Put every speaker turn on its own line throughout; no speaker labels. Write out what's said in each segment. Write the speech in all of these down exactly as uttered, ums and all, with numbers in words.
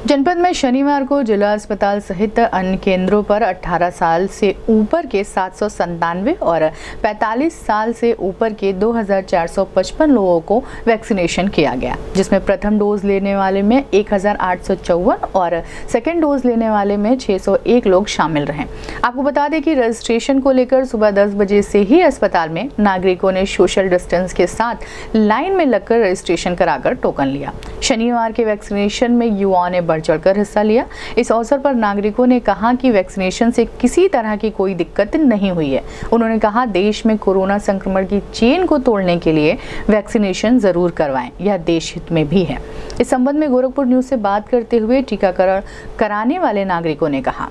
जनपद में शनिवार को जिला अस्पताल सहित अन्य केंद्रों पर अठारह साल से ऊपर के सात सौ संतानवे और पैंतालीस साल से ऊपर के दो हज़ार चार सौ पचपन लोगों को वैक्सीनेशन किया गया, जिसमें प्रथम डोज लेने वाले में एक हज़ार आठ सौ चौवन और सेकेंड डोज लेने वाले में छह सौ एक लोग शामिल रहे। आपको बता दें कि रजिस्ट्रेशन को लेकर सुबह दस बजे से ही अस्पताल में नागरिकों ने सोशल डिस्टेंस के साथ लाइन में लगकर रजिस्ट्रेशन कराकर टोकन लिया। शनिवार के वैक्सीनेशन में युवाओं ने बढ़ चढ़कर हिस्सा लिया। इस अवसर पर नागरिकों ने कहा कि वैक्सीनेशन से किसी तरह की कोई दिक्कत नहीं हुई है। उन्होंने कहा, देश में कोरोना संक्रमण की चेन को तोड़ने के लिए वैक्सीनेशन जरूर करवाएं, यह देश हित में भी है। इस संबंध में गोरखपुर न्यूज से बात करते हुए टीकाकरण कराने वाले नागरिकों ने कहा,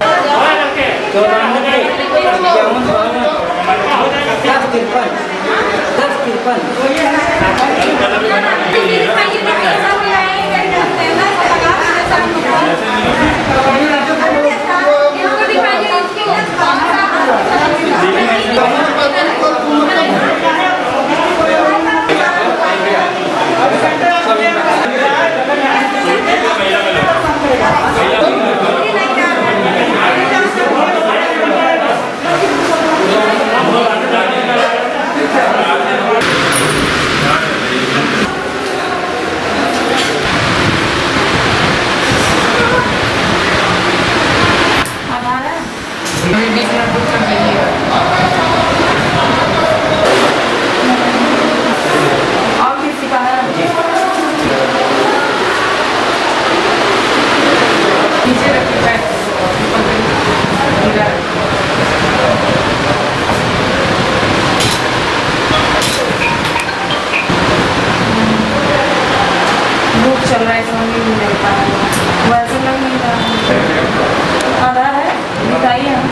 चल रहा है समझ नहीं लग पा रहा, वैसे लग नहीं रहा। आधार है, बताइए हम।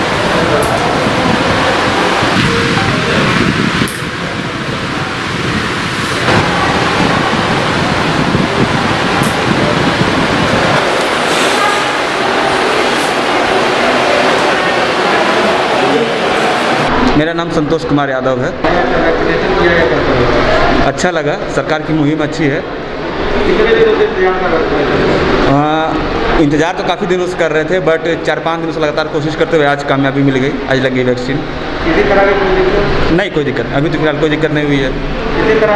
मेरा नाम संतोष कुमार यादव है। अच्छा लगा, सरकार की मुहिम अच्छी है। आ, इंतज़ार तो काफ़ी दिनों से कर रहे थे, बट चार पाँच दिनों से लगातार कोशिश करते हुए आज कामयाबी मिल गई। आज लग गई वैक्सीन।
किसी तरह की कोई दिक्कत
नहीं, कोई दिक्कत अभी तो फिलहाल कोई दिक्कत नहीं हुई है।
इसी तरह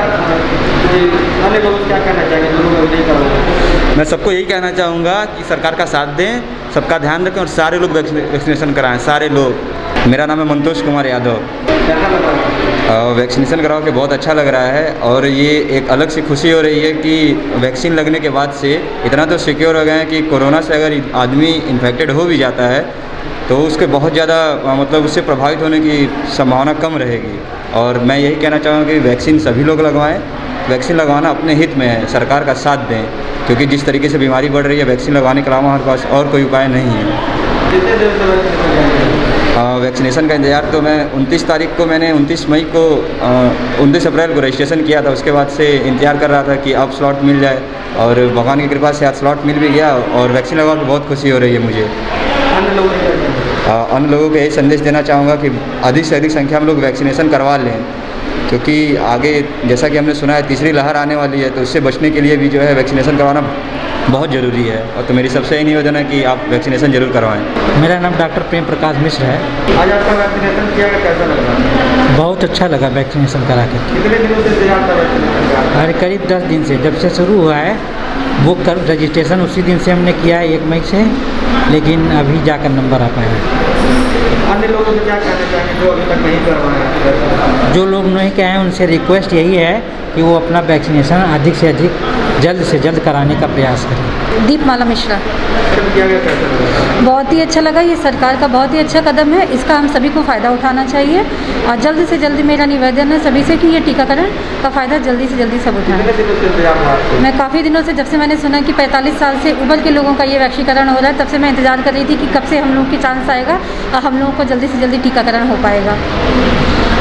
अन्य लोग क्या कहना चाहेंगे जो लोग नहीं करेंगे?
मैं सबको यही कहना चाहूँगा कि सरकार का साथ दें, सबका ध्यान रखें और सारे लोग वैक्सीनेशन कराएं, सारे लोग। मेरा नाम है मंतोष कुमार यादव।
कैसा लग रहा है?
वैक्सीनेशन करा के बहुत अच्छा लग रहा है और ये एक अलग सी खुशी हो रही है कि वैक्सीन लगने के बाद से इतना तो सिक्योर हो गए हैं कि कोरोना से अगर आदमी इन्फेक्टेड हो भी जाता है तो उसके बहुत ज़्यादा मतलब उससे प्रभावित होने की संभावना कम रहेगी। और मैं यही कहना चाहूँगा कि वैक्सीन सभी लोग लगवाएं। वैक्सीन लगवाना अपने हित में है, सरकार का साथ दें, क्योंकि जिस तरीके से बीमारी बढ़ रही है वैक्सीन लगवाने के अलावा हमारे पास और कोई उपाय नहीं है।
कितने देर से वैक्सीनेशन?
वैक्सीनेशन का इंतजार तो मैं उनतीस तारीख को मैंने उनतीस मई को उनतीस अप्रैल को रजिस्ट्रेशन किया था। उसके बाद से इंतजार कर रहा था कि अब स्लॉट मिल जाए और भगवान की कृपा से आज स्लॉट मिल भी गया और वैक्सीन लगवा के बहुत खुशी हो रही है मुझे।
अन्य लोगों को
अन्य लोगों को यही संदेश देना चाहूँगा कि अधिक से अधिक संख्या में लोग वैक्सीनेशन करवा लें, क्योंकि आगे जैसा कि हमने सुना है तीसरी लहर आने वाली है, तो उससे बचने के लिए भी जो है वैक्सीनेशन करवाना बहुत ज़रूरी है। और तो मेरी सबसे यही निवेदन है कि आप वैक्सीनेशन जरूर करवाएं।
मेरा नाम डॉक्टर प्रेम प्रकाश मिश्र है।
आज आपका वैक्सीनेशन किया गया, कैसा लग रहा है?
बहुत अच्छा लगा वैक्सीनेशन करा कर।
कितने दिनों से इंतजार था वैक्सीनेशन का?
अरे करीब दस दिन से, जब से शुरू हुआ है बुक कर रजिस्ट्रेशन उसी दिन से हमने किया है, एक मई से, लेकिन अभी जाकर नंबर आ पाया है।
अन्य लोगों को क्या कहना चाहेंगे जो अभी तक नहीं करवाए?
जो लोग नहीं कहे हैं उनसे रिक्वेस्ट यही है कि वो अपना वैक्सीनेशन अधिक से अधिक जल्द से जल्द कराने का प्रयास करें।
दीपमाला मिश्रा।
किया गया, कैसा लगा?
बहुत ही अच्छा लगा। ये सरकार का बहुत ही अच्छा कदम है, इसका हम सभी को फ़ायदा उठाना चाहिए और जल्द से जल्द मेरा निवेदन है सभी से कि ये टीकाकरण का फ़ायदा जल्दी से जल्दी सब उठाएं।
कितने दिनों से इंतजार हुआ आपको?
मैं काफ़ी दिनों से, जब से मैंने सुना कि पैंतालीस साल से ऊपर के लोगों का ये वैक्सीकरण हो रहा है, तब से मैं इंतजार कर रही थी कि कब से हम लोग की चांस आएगा और हम लोगों को जल्दी से जल्दी टीकाकरण हो पाएगा।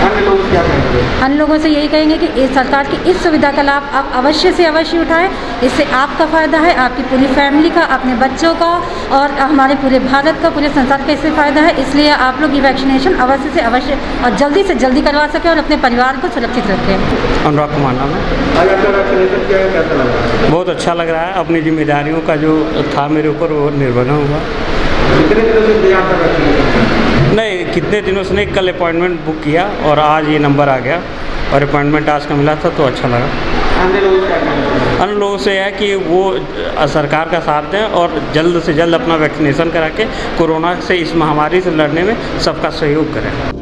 अन्य लोग क्या कहेंगे?
अन्य लोगों से यही कहेंगे कि इस सरकार की इस सुविधा का लाभ आप अवश्य से अवश्य उठाएं। इससे आपका फ़ायदा है, आपकी पूरी फैमिली का, अपने बच्चों का और हमारे पूरे भारत का, पूरे संसार का इससे फ़ायदा है। इसलिए आप लोग ये वैक्सीनेशन अवश्य से अवश्य और जल्दी से जल्दी करवा सकें और अपने परिवार को सुरक्षित रखें।
अनुराग कुमार नाम है।
आज आपका वैक्सीनेशन किया है, कैसा लग रहा है?
बहुत अच्छा लग रहा है। अपनी जिम्मेदारियों का जो था मेरे ऊपर वो निर्वहन हुआ।
कितने दिनों से इंतजार कर वैक्सीनेशन?
नहीं, कितने दिनों से नहीं, कल अपॉइंटमेंट बुक किया और आज ये नंबर आ गया और अपॉइंटमेंट आज का मिला था तो अच्छा लगा।
अन्य लोगों से क्या कहना?
अन्य लोगों से है कि वो सरकार का साथ दें और जल्द से जल्द अपना वैक्सीनेशन करा के कोरोना से, इस महामारी से लड़ने में सबका सहयोग करें।